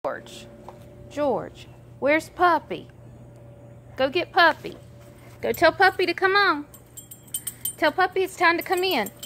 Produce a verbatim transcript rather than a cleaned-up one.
George, George, where's Puppy? Go get Puppy. Go tell Puppy to come on. Tell Puppy it's time to come in.